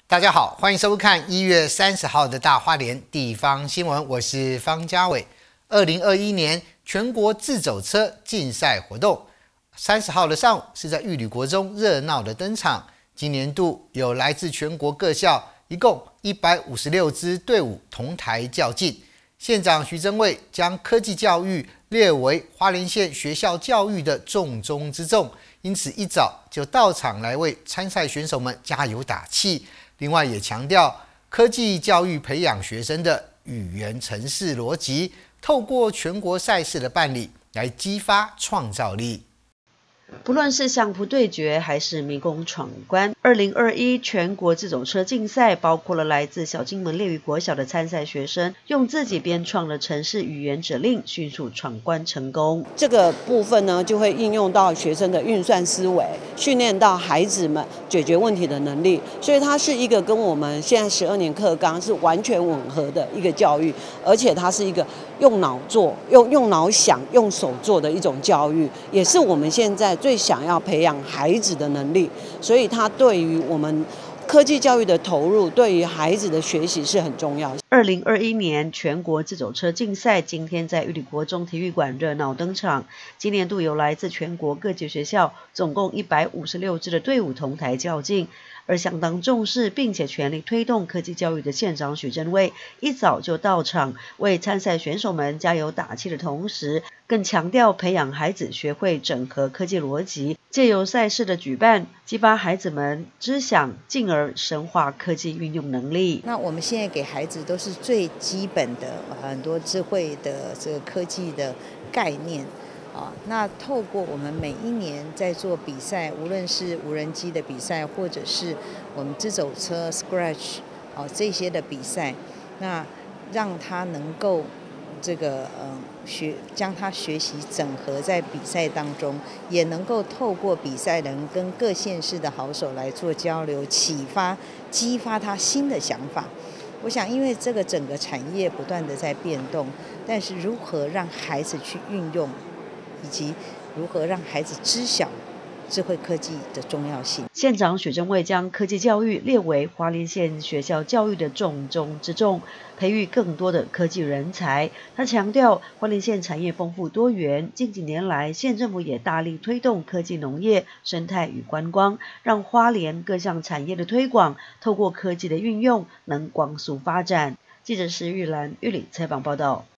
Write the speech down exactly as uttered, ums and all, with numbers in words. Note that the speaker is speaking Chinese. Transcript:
大家好，欢迎收看一月三十号的大花莲地方新闻，我是方家伟。二零二一年全国自走车竞赛活动，三十号的上午是在玉里国中热闹的登场。今年度有来自全国各校，一共一百五十六支队伍同台较劲。县长徐榛蔚将科技教育列为花莲县学校教育的重中之重，因此一早就到场来为参赛选手们加油打气。另外也强调，科技教育培养学生的语言程式逻辑，透过全国赛事的办理来激发创造力。 不论是相扑对决还是迷宫闯关，二零二一全国自走车竞赛包括了来自小金门烈屿国小的参赛学生，用自己编创的程式语言指令，迅速闯关成功。 这个部分呢，就会应用到学生的运算思维，训练到孩子们解决问题的能力，所以它是一个跟我们现在十二年课纲是完全吻合的一个教育，而且它是一个用脑做、用用脑想、用手做的一种教育，也是我们现在最想要培养孩子的能力，所以它对于我们科技教育的投入，对于孩子的学习是很重要。 二零二一年全国自走车竞赛今天在玉里国中体育馆热闹登场。今年度有来自全国各级学校，总共一百五十六支的队伍同台较劲。而相当重视并且全力推动科技教育的县长许榛蔚，一早就到场为参赛选手们加油打气的同时，更强调培养孩子学会整合科技逻辑，借由赛事的举办，激发孩子们知想，进而深化科技运用能力。 那我们现在给孩子都是最基本的很多智慧的这个科技的概念。啊，那透过我们每一年在做比赛，无论是无人机的比赛，或者是我们自走车 Scratch 啊这些的比赛，那让他能够这个呃学将他学习整合在比赛当中，也能够透过比赛能跟各县市的好手来做交流，启发激发他新的想法。我想，因为这个整个产业不断的在变动，但是如何让孩子去运用，以及如何让孩子知晓智慧科技的重要性。 县长许榛蔚将科技教育列为花莲县学校教育的重中之重，培育更多的科技人才。他强调，花莲县产业丰富多元，近几年来县政府也大力推动科技农业、生态与观光，让花莲各项产业的推广，透过科技的运用，能光速发展。记者施玉兰玉里采访报道。